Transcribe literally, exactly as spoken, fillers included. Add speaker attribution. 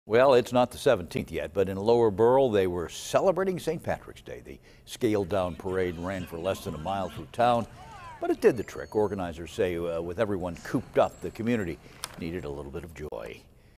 Speaker 1: Well, it's not the seventeenth yet, but in Lower Burrell, they were celebrating Saint Patrick's Day. The scaled-down parade ran for less than a mile through town, but it did the trick. Organizers say uh, with everyone cooped up, the community needed a little bit of joy.